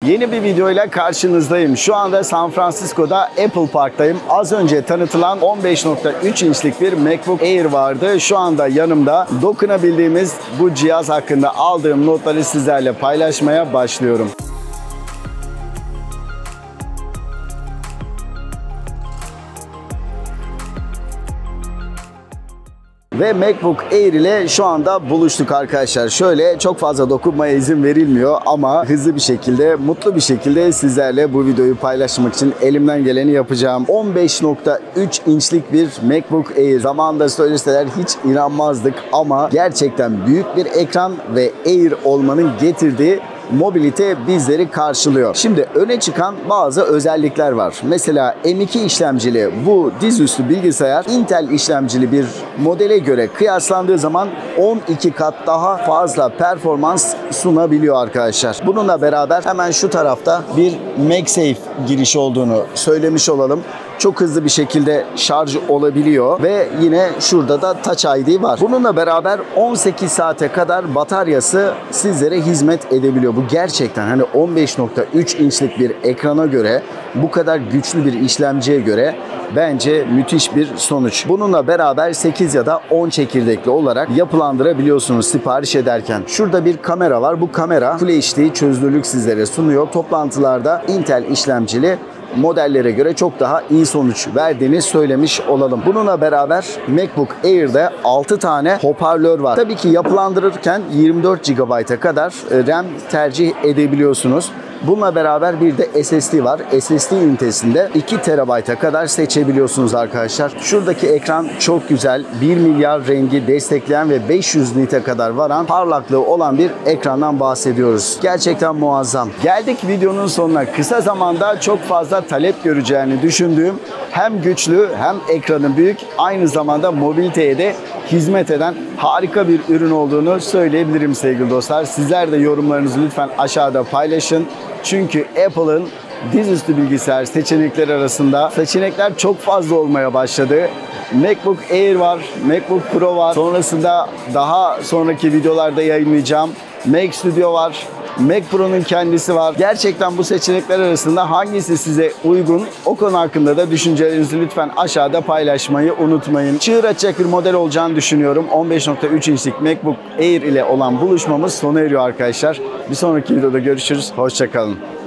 Yeni bir videoyla karşınızdayım. Şu anda San Francisco'da Apple Park'tayım. Az önce tanıtılan 15.3 inçlik bir MacBook Air vardı. Şu anda yanımda dokunabildiğimiz bu cihaz hakkında aldığım notları sizlerle paylaşmaya başlıyorum. Ve MacBook Air ile şu anda buluştuk arkadaşlar. Şöyle çok fazla dokunmaya izin verilmiyor ama hızlı bir şekilde, mutlu bir şekilde sizlerle bu videoyu paylaşmak için elimden geleni yapacağım. 15.3 inçlik bir MacBook Air. Zamanında söyleseler hiç inanmazdık ama gerçekten büyük bir ekran ve Air olmanın getirdiği mobilite bizleri karşılıyor. Şimdi öne çıkan bazı özellikler var. Mesela M2 işlemcili bu dizüstü bilgisayar Intel işlemcili bir modele göre kıyaslandığı zaman 12 kat daha fazla performans sunabiliyor arkadaşlar. Bununla beraber hemen şu tarafta bir MagSafe girişi olduğunu söylemiş olalım. Çok hızlı bir şekilde şarj olabiliyor ve yine şurada da Touch ID var. Bununla beraber 18 saate kadar bataryası sizlere hizmet edebiliyor. Bu gerçekten hani 15.3 inçlik bir ekrana göre, bu kadar güçlü bir işlemciye göre bence müthiş bir sonuç. Bununla beraber 8 ya da 10 çekirdekli olarak yapılandırabiliyorsunuz sipariş ederken. Şurada bir kamera var. Bu kamera Full HD çözünürlük sizlere sunuyor. Toplantılarda Intel işlemcili modellere göre çok daha iyi sonuç verdiğini söylemiş olalım. Bununla beraber MacBook Air'de 6 tane hoparlör var. Tabii ki yapılandırırken 24 GB'a kadar RAM tercih edebiliyorsunuz. Bununla beraber bir de SSD var. SSD ünitesinde 2 TB'a kadar seçebiliyorsunuz arkadaşlar. Şuradaki ekran çok güzel. 1 milyar rengi destekleyen ve 500 nite kadar varan parlaklığı olan bir ekrandan bahsediyoruz. Gerçekten muazzam. Geldik videonun sonuna. Kısa zamanda çok fazla talep göreceğini düşündüğüm hem güçlü hem ekranı büyük, aynı zamanda mobiliteye de hizmet eden harika bir ürün olduğunu söyleyebilirim sevgili dostlar. Sizler de yorumlarınızı lütfen aşağıda paylaşın. Çünkü Apple'ın dizüstü bilgisayar seçenekleri arasında seçenekler çok fazla olmaya başladı. MacBook Air var, MacBook Pro var. Sonrasında daha sonraki videolarda yayınlayacağım Mac Studio var. Mac Pro'nun kendisi var. Gerçekten bu seçenekler arasında hangisi size uygun? O konu hakkında da düşüncelerinizi lütfen aşağıda paylaşmayı unutmayın. Çığır açacak bir model olacağını düşünüyorum. 15.3 inçlik MacBook Air ile olan buluşmamız sona eriyor arkadaşlar. Bir sonraki videoda görüşürüz. Hoşça kalın.